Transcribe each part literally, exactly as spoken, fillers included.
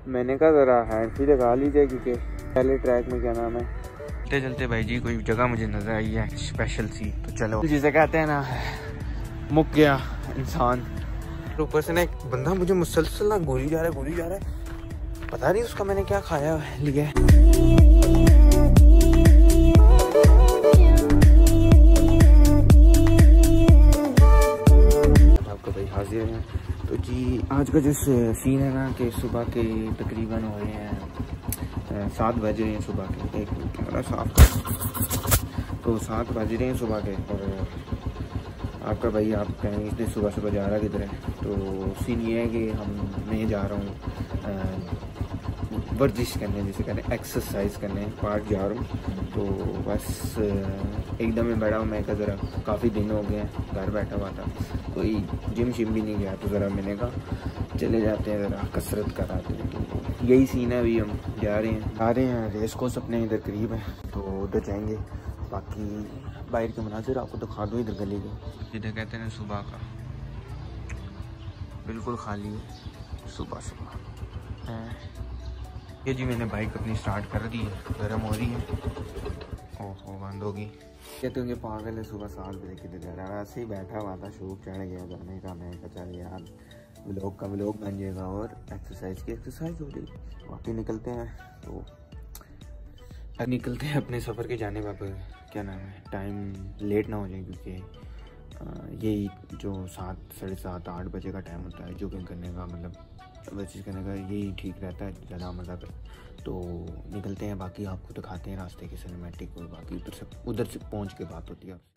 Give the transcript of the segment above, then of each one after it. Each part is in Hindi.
मैंने कहा ज़रा हैंड फ्री लगा लीजिए क्योंकि पहले ट्रैक में क्या नाम है चलते चलते भाई जी कोई जगह मुझे नज़र आई है स्पेशल सी, तो चलो जिसे कहते हैं ना मुक गया इंसान। ऊपर से ना एक बंदा मुझे मुसलसल ना गोली जा रहा है गोली जा रहा है, पता नहीं उसका मैंने क्या खाया लिया। आपका भाई हाजिर है। तो जी आज का जो सीन है ना कि सुबह के तकरीबन हो रहे हैं सात बज रहे हैं सुबह के, एक कैमरा साफ कर, तो सात बज रहे हैं सुबह के। और आपका भाई आप कहेंगे इसलिए सुबह सुबह जा रहा है किधर है, तो सीन ये है कि हम मैं जा रहा हूँ वर्जिश करने, जिसे कहते हैं एक्सरसाइज करने, पार्क जा रहा हूँ। तो बस एकदम में बैठा हूँ मैं, का ज़रा काफ़ी दिन हो गए हैं घर बैठा हुआ था, कोई जिम शिम भी नहीं गया, तो ज़रा मैंने कहा चले जाते हैं ज़रा कसरत कराते हैं। तो यही सीन है, अभी हम जा रहे हैं आ रहे हैं रेस कोर्स अपने इधर करीब है तो उधर जाएंगे। बाकी बाहर के मनाजिर आपको तो खा दो इधर गली के, जिधर कहते हैं सुबह का बिल्कुल खाली है सुबह सुबह है। ये जी मैंने बाइक अपनी स्टार्ट कर दी है, गर्म हो रही है, ओहो बंद होगी। कहते होंगे पागल है सुबह सात बजे किधर जा रहा है, ऐसे ही बैठा हुआ था, शौक चढ़ गया जाने का। मैं कहा चल यार व्लॉग का व्लॉग बन जाएगा और एक्सरसाइज की एक्सरसाइज हो जाएगी। बाकी निकलते हैं, तो अब निकलते हैं अपने सफ़र के जाने का, क्या नाम है टाइम लेट ना हो जाए, क्योंकि यही जो सात साढ़े सात आठ बजे का टाइम होता है जॉगिंग करने का, मतलब वर्जिश करने का, यही ठीक रहता है, ज़्यादा मज़ा कर। तो निकलते हैं, बाकी आपको दिखाते हैं रास्ते के सिनेमैटिक, और बाकी उधर से उधर से पहुंच के बात होती है।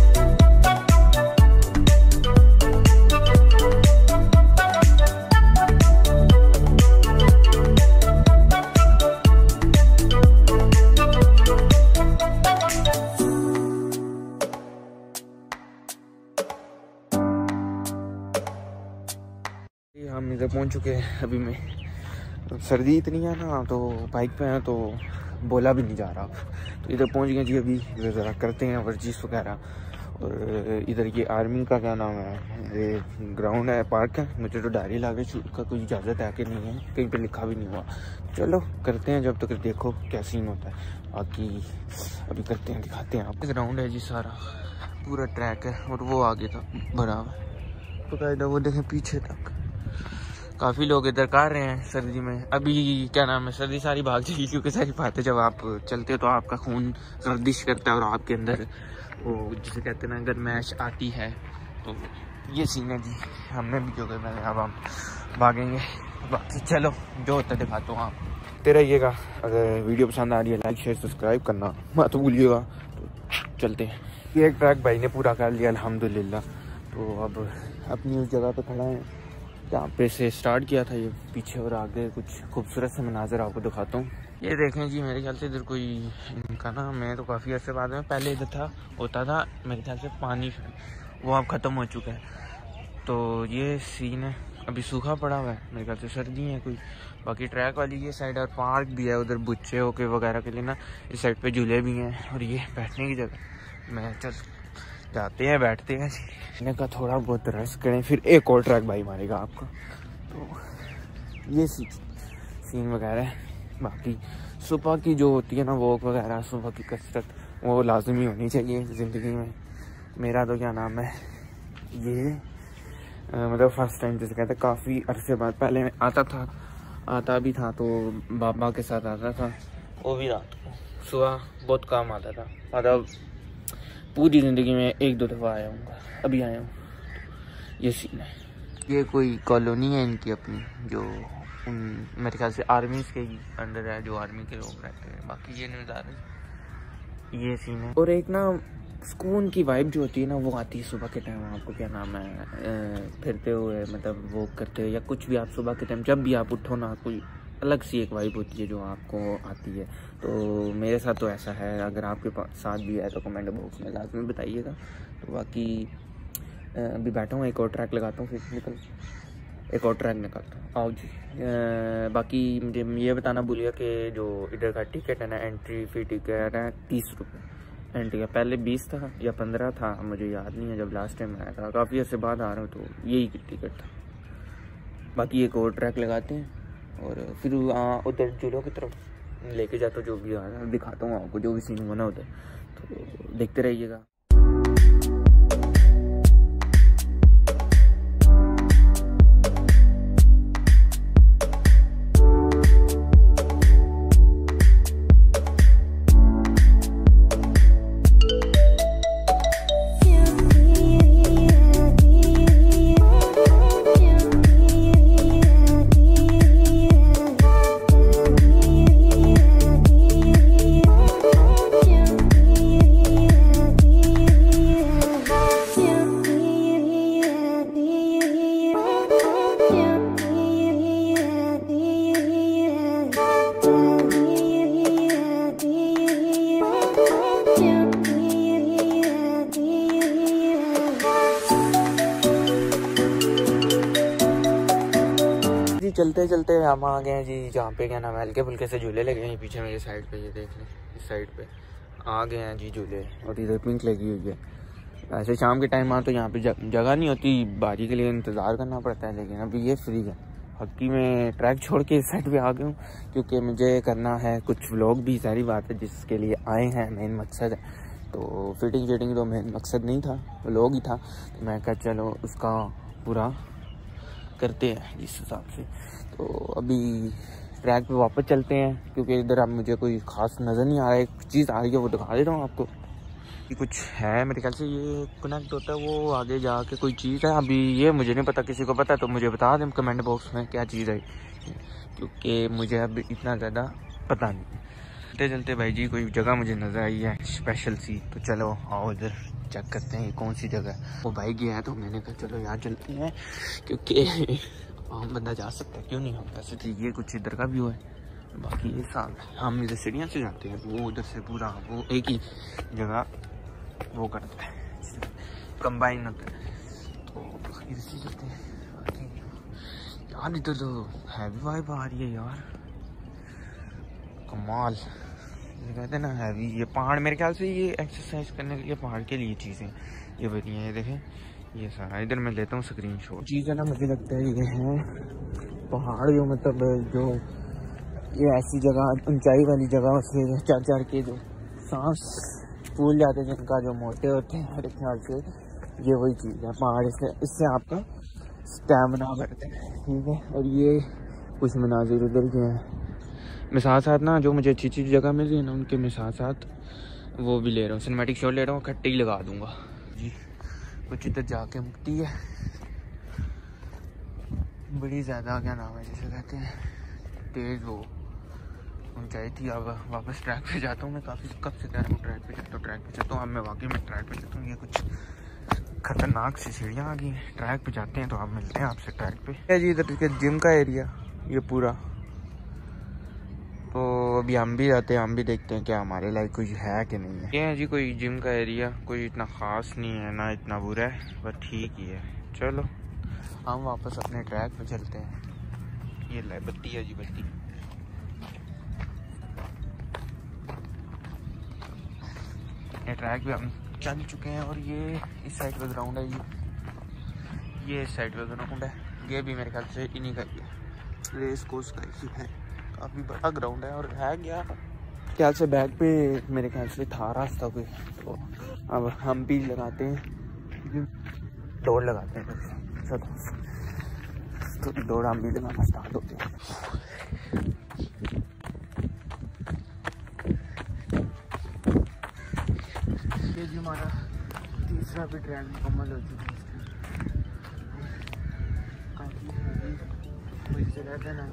हम इधर पहुंच चुके हैं। अभी मैं तो सर्दी इतनी है ना, तो बाइक पे हैं तो बोला भी नहीं जा रहा। तो इधर पहुंच गए जी, अभी इधर ज़रा करते हैं वर्जिश वगैरह। और इधर ये आर्मी का क्या नाम है, ये ग्राउंड है, पार्क है। मुझे तो डायरी लागे का कोई इजाज़त है कि नहीं है, कहीं पे लिखा भी नहीं हुआ। चलो करते हैं, जब तक तो देखो क्या सीन होता है। बाकी अभी करते हैं, दिखाते हैं आपको। ग्राउंड है जी, सारा पूरा ट्रैक है, और वो आगे था भरा हुआ, तो इधर वो देखें पीछे तक काफ़ी लोग इधर कर रहे हैं सर्दी में। अभी क्या नाम है सर्दी सारी भाग जाएगी, क्योंकि सारी बात है जब आप चलते हो तो आपका खून गर्दिश करता है और आपके अंदर वो जिसे कहते हैं ना गर्मैश आती है। तो ये सीन है जी, हमने भी जो करना है, अब हम भागेंगे। बाकी चलो जो होता है दिखाता हूँ आप ते रहिएगा। अगर वीडियो पसंद आ रही है लाइक शेयर सब्सक्राइब करना मत भूलिएगा। तो चलते हैं, ये एक ट्रैक भाई ने पूरा कर लिया अल्हम्दुलिल्लाह। तो अब अपनी उस जगह पर खड़ा है जहाँ पे से स्टार्ट किया था, ये पीछे और आगे कुछ खूबसूरत से मनाज़र आपको दिखाता हूँ। ये देखें जी, मेरे ख्याल से इधर कोई इनका ना, मैं तो काफ़ी अर्से बाद में पहले इधर था होता था मेरे ख्याल से पानी, वो अब ख़त्म हो चुका है। तो ये सीन है, अभी सूखा पड़ा हुआ है, मेरे ख्याल से सर्दी है कोई। बाकी ट्रैक वाली ये साइड और पार्क भी है, उधर बुच्चे होके वगैरह के लिए ना, इस साइड पर झूले भी हैं, और ये बैठने की जगह। मैं चल जाते हैं बैठते हैं, मैंने कहा थोड़ा बहुत रेस्ट करें, फिर एक और ट्रैक भाई मारेगा आपको। तो ये सी, सीन वगैरह है। बाकी सुबह की जो होती है ना वॉक वगैरह, सुबह की कसरत, वो लाजमी होनी चाहिए ज़िंदगी में। मेरा तो क्या नाम है ये आ, मतलब फर्स्ट टाइम जैसे कहते हैं काफ़ी अरसे बाद, पहले मैं आता था आता भी था तो बाबा के साथ आता था, वो भी रात को, सुबह बहुत कम आता था, मतलब पूरी ज़िंदगी में एक दो दफ़ा आया हूँ, अभी आया हूँ। ये सीन है, ये कोई कॉलोनी है इनकी अपनी, जो उन मेरे ख्याल से आर्मी के अंडर है, जो आर्मी के लोग रहते हैं। बाकी ये नज़ारे, ये सीन है। और एक ना सुकून की वाइब जो होती है ना, वो आती है सुबह के टाइम। आपको क्या नाम है फिरते हुए, मतलब वॉक करते हुए, या कुछ भी आप सुबह के टाइम जब भी आप उठो ना, कोई अलग सी एक वाइब होती है जो आपको आती है। तो मेरे साथ तो ऐसा है, अगर आपके साथ भी है तो कमेंट बॉक्स में लाजमी बताइएगा। तो बाकी अभी बैठा हूँ, एक और ट्रैक लगाता हूँ, फिर निकल एक और ट्रैक निकालता हूँ। आओ जी। आ, बाकी मुझे ये बताना भूलिए कि जो इधर का टिकट है ना, एंट्री फी टिकट है तीस रुपये एंट्री का। पहले बीस था या पंद्रह था, मुझे याद नहीं है, जब लास्ट टाइम आया था, काफ़ी अर्से बाद आ रहा हूँ, तो यही टिकट था। बाकी एक और ट्रैक लगाते हैं, और फिर उधर झूलों की तरफ लेके जाता हूँ, जो भी आ रहा है दिखाता हूँ आपको, जो भी सीन हुआ ना उधर, तो देखते रहिएगा। चलते चलते हम आ गए हैं जी जहाँ पे क्या नाम है हल्के फुल्के से झूले लगे हैं पीछे मेरे साइड पे, ये देख लें इस साइड पे आ गए हैं जी झूले, और इधर पिंक लगी हुई है। ऐसे शाम के टाइम आ तो यहाँ पे जगह नहीं होती, बारी के लिए इंतज़ार करना पड़ता है, लेकिन अभी ये फ्री है। हक्की में ट्रैक छोड़ के इस साइड पे आ गया हूँ क्योंकि मुझे करना है कुछ व्लॉग भी, सारी बात है जिसके लिए आए हैं, मेन मकसद है। तो फिटिंग फिटिंग तो मेन मकसद नहीं था, व्लॉग ही था, तो मैं कहा चलो उसका पूरा करते हैं इस हिसाब से। तो अभी ट्रैक पे वापस चलते हैं क्योंकि इधर अब मुझे कोई खास नज़र नहीं आ रहा है। एक चीज़ आ रही है वो दिखा देता हूँ आपको, कि कुछ है मेरे ख्याल से ये कनेक्ट होता है वो आगे जाके कोई चीज़ है, अभी ये मुझे नहीं पता, किसी को पता है तो मुझे बता दें कमेंट बॉक्स में क्या चीज़ है, क्योंकि मुझे अब इतना ज़्यादा पता नहीं। चलते चलते भाई जी कोई जगह मुझे नज़र आई है स्पेशल सी, तो चलो आओ इधर चेक करते हैं ये कौन सी जगह है। वो भाई गया है तो मैंने कहा चलो यार चलते हैं, क्योंकि हम बंदा जा सकता है, क्यों नहीं हम। वैसे ठीक ये कुछ इधर का व्यू है, बाकी ये साल हम इधर सीढ़ियाँ से जाते हैं, वो उधर से पूरा वो एक ही जगह वो करता है, कंबाइन होता है, तो इधर से जाते हैं। यार इधर तो हैवी वाइब आ रही है यार, कमाल। ये कहते हैं ना हैवी, ये पहाड़ मेरे ख्याल से ये एक्सरसाइज करने के लिए पहाड़ के लिए चीज़ें ये बढ़िया है। ये देखें ये सारा, इधर मैं लेता हूँ स्क्रीन शॉट। चीज़ें ना मुझे लगता है ये हैं पहाड़, जो मतलब जो ये ऐसी जगह ऊंचाई वाली जगह से चढ़ चढ़ के जो सांस फूल जाते हैं जिनका, जो मोटे होते हैं, मेरे ख्याल से ये वही चीज़ है पहाड़ से, इससे आपका स्टैमिना बढ़ता है, ठीक है। और ये कुछ मनाजिर उधर के हैं, मैं साथ साथ ना जो मुझे अच्छी अच्छी जगह मिल रही है ना उनके मैं साथ साथ वो भी ले रहा हूँ, सिनेमैटिक शॉट ले रहा हूँ, खट्टे ही लगा दूंगा जी। कुछ इधर जाके मुक्ति है बड़ी ज़्यादा, क्या नाम है जिसे कहते हैं तेज़, वो ऊंचाई थी। अब वापस ट्रैक पे जाता हूँ मैं, काफ़ी कब से कह रहा हूँ ट्रैक पे जाता हूँ ट्रैक पे जाता हूँ अब मैं वाकई में ट्रैक पे जाता हूँ। ये कुछ खतरनाक सी सीढ़ियाँ आ गई हैं, ट्रैक पे जाते हैं तो आप मिलते हैं आपसे ट्रैक पे। जी इधर के जिम का एरिया ये पूरा, तो अभी हम भी जाते हैं, हम भी देखते हैं क्या हमारे लाइक कुछ है कि नहीं है। ये है जी कोई जिम का एरिया, कोई इतना ख़ास नहीं है ना इतना बुरा है, बस ठीक ही है। चलो हम वापस अपने ट्रैक पे चलते हैं। ये लाइट बत्ती है जी, बत्ती। ये ट्रैक पे हम चल चुके हैं और ये इस साइड पे ग्राउंड है जी, ये इस साइड पे ग्राउंड है, ये भी मेरे ख्याल से इन्हीं का ही है, रेस कोर्स का ही है, काफ़ी बड़ा ग्राउंड है। और है क्या ख्याल से बैक पे मेरे ख्याल से था रास्ता कोई, तो अब हम भी लगाते हैं दौड़ लगाते हैं, तो दौड़ हम भी लगाना स्टार्ट होते हैं। ये जी हमारा तीसरा भी ट्रैक मुकम्मल हो चुका है, जिसे कहते हैं ना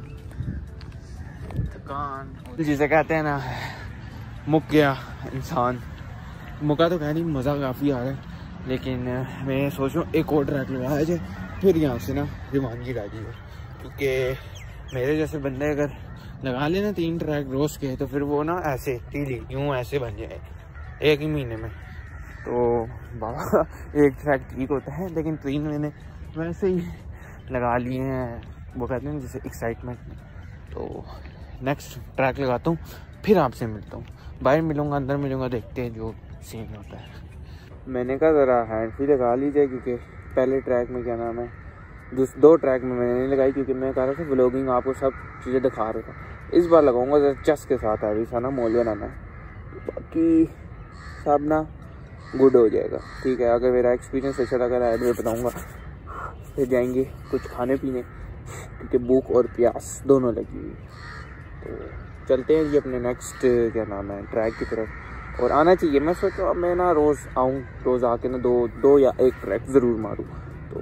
थकान, जिसे कहते हैं ना मुक गया इंसान। मुका तो कह नहीं, मज़ा काफ़ी आ रहा है, लेकिन मैं सोच रहा हूँ एक और ट्रैक लगाया जाए, फिर यहाँ से ना रिवानगी आ जाए, क्योंकि मेरे जैसे बंदे अगर लगा लेना तीन ट्रैक रोज के, तो फिर वो ना ऐसे टीली यूँ ऐसे बन जाए एक ही महीने में। तो बाबा एक ट्रैक ठीक होता है, लेकिन तीन महीने वैसे ही लगा लिए हैं, वो कहते हैं जैसे एक्साइटमेंट में। तो नेक्स्ट ट्रैक लगाता हूँ, फिर आपसे मिलता हूँ, बाहर मिलूँगा अंदर मिलूँगा, देखते हैं जो सीन होता है। मैंने कहा ज़रा हैंड फ्री लगा लीजिए, क्योंकि पहले ट्रैक में क्या नाम है दो ट्रैक में मैंने नहीं लगाई क्योंकि मैं कह रहा था व्लॉगिंग आपको सब चीज़ें दिखा रहा था। इस बार लगाऊंगा जरा चस के साथ है सा ना मॉल बनाना है, बाकी सब ना गुड हो जाएगा। ठीक है, अगर मेरा एक्सपीरियंस अच्छा लगा रहा है मैं बताऊँगा। फिर जाएंगे कुछ खाने पीने क्योंकि भूख और प्यास दोनों लगी हुई। तो चलते हैं जी अपने नेक्स्ट क्या नाम है ट्रैक की तरफ। और आना चाहिए, मैं सोचा मैं ना रोज़ आऊँ, रोज़ आके ना दो दो या एक ट्रैक ज़रूर मारूँ, तो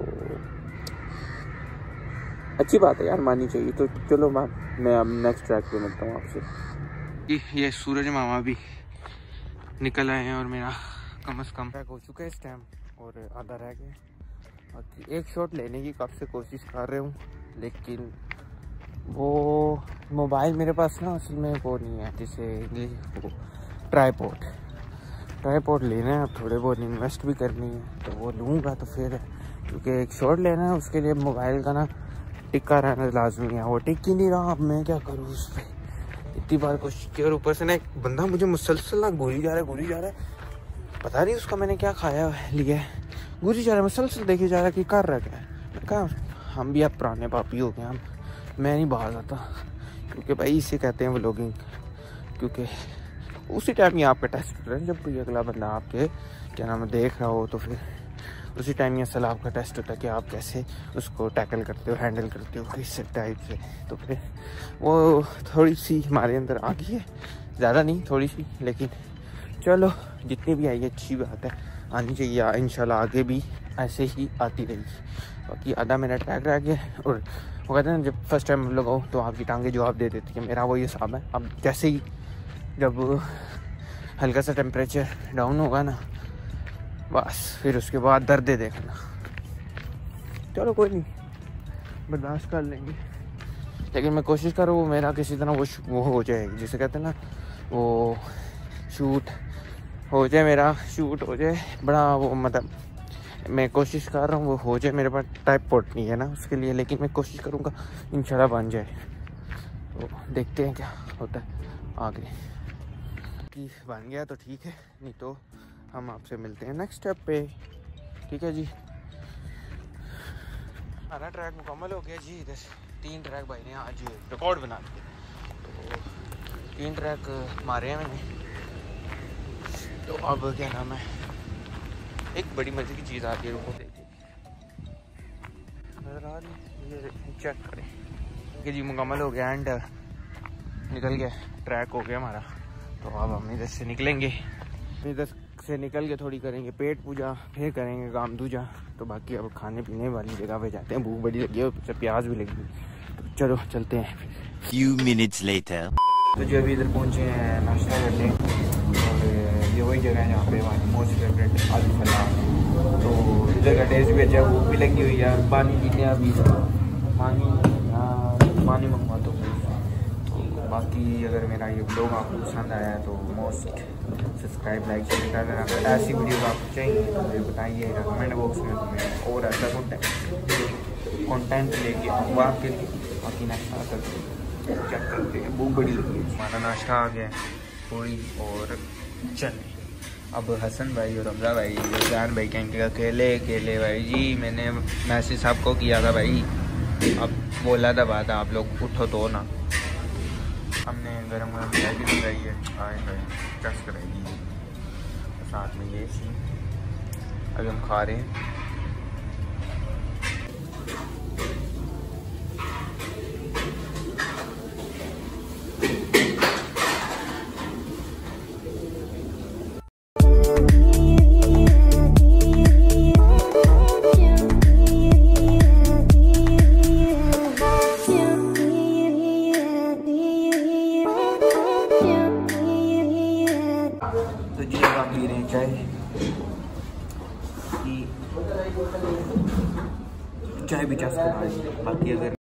अच्छी बात है यार, माननी चाहिए। तो चलो मैं मैं अब नेक्स्ट ट्रैक पे मिलता हूँ आपसे। ये सूरज मामा भी निकल आए हैं और मेरा कम से कम ट्रैक हो चुका है इस टाइम और आधा रह गया। बाकी एक शॉट लेने की कब से कोशिश कर रहे हूँ, लेकिन वो मोबाइल मेरे पास ना असल में वो नहीं है, जैसे इंग्लिश वो ट्राईपॉड ट्राईपॉड लेना है। अब थोड़े बहुत इन्वेस्ट भी करनी है तो वो लूँगा तो फिर, क्योंकि एक शॉट लेना है उसके लिए मोबाइल का ना टिक्का रहना लाजमी है। वो टिक ही नहीं रहा, अब मैं क्या करूँ उस पर। इतनी बार कोशिश की और ऊपर से ना एक बंदा मुझे मुसलसल ना गोली जा रहा है गोली जा रहा है पता नहीं उसका मैंने क्या खाया लिया है, गोली जा रहा है मुसलसल देखे जा रहा है कि कर रहा क्या है। मैं कहा हम भी अब पुराने पापी हो गए, हम मैं नहीं बाहर आता क्योंकि भाई इसे कहते हैं व्लॉगिंग। क्योंकि उसी टाइम ही आपका टेस्ट कर रहे हैं, जब कोई अगला बंदा आपके क्या नाम है देख रहा हो तो फिर उसी टाइम ये असल आपका टेस्ट होता है कि आप कैसे उसको टैकल करते हो, हैंडल करते हो किस टाइप से। तो फिर वो थोड़ी सी हमारे अंदर आ गई है, ज़्यादा नहीं थोड़ी सी, लेकिन चलो जितनी भी आई अच्छी बात है, आनी चाहिए इंशाल्लाह, आगे भी ऐसे ही आती रहेगी। बाकी आधा मेरा ट्रैक रह गया और वो कहते हैं जब फर्स्ट टाइम लगाओ तो आपकी टांगें जवाब दे देती है। मेरा वही हिसाब है। अब जैसे ही जब हल्का सा टेम्परेचर डाउन होगा ना बस फिर उसके बाद दर्द देखना। चलो कोई नहीं, बर्दाश्त कर लेंगे, लेकिन मैं कोशिश करूँ वो मेरा किसी तरह वो वो हो जाए, जिसे कहते हैं ना वो शूट हो जाए, मेरा शूट हो जाए बड़ा वो, मतलब मैं कोशिश कर रहा हूँ वो हो जाए। मेरे पास ट्राइपॉड नहीं है ना उसके लिए, लेकिन मैं कोशिश करूँगा इंशाल्लाह बन जाए। तो देखते हैं क्या होता है आगे। कि बन गया तो ठीक है, नहीं तो हम आपसे मिलते हैं नेक्स्ट स्टेप पे। ठीक है जी, हमारा ट्रैक मुकम्मल हो गया जी। इधर तीन ट्रैक भाई ने आज रिकॉर्ड बना दिए, तो तीन ट्रैक मारे हैं मैंने। तो अब क्या नाम है, एक बड़ी मजे की चीज़ आती है, रुको देखिए नजर आ रही, ये चेक करें कि जी मुकम्मल हो गया एंड निकल गया ट्रैक हो गया हमारा। तो अब हम इधर से निकलेंगे, इधर से निकल के थोड़ी करेंगे पेट पूजा, फिर करेंगे काम दूजा। तो बाकी अब खाने पीने वाली जगह पे जाते हैं, भूख बड़ी लगी है और प्याज भी लगी। तो चलो चलते हैं। Few minutes later. तो जो अभी इधर पहुँचे हैं नाश्ता करने, और ये वही जगह है जहाँ पे हमारी मोस्ट फेवरेट आलू फला। तो इधर का टेस्ट भी अच्छा है, भूख भी लगी हुई है, पानी पीते हैं अभी पानी पानी मंगवा दो। तो बाकी अगर मेरा ये ब्लॉग आपको पसंद आया है तो मोस्ट सब्सक्राइब लाइक शेयर कर देना। अगर ऐसी वीडियोस आपको चाहिए तो मुझे बताइए कमेंट बॉक्स में, तो मैं और ऐसा कंटेंट लेके आऊँगा आपके लिए। बाकी नाश्ता करते चेक करते हैं, भूख बड़ी लगी है। हमारा नाश्ता आ गया, पूरी और चने। अब हसन भाई और रमज़ा भाई जान भाई कहेंगे अकेले अकेले भाई जी, मैंने मैसेज आपको किया था भाई, अब बोला था बात आप लोग उठो तो ना। हमने गरम गरम चाय भी लगाई है, आए भाई चस कराएगी, साथ में ये सी अभी हम खा रहे हैं। तो जी अब आप पी रहे हैं चाय, चाय भी चस्का। बाकी अगर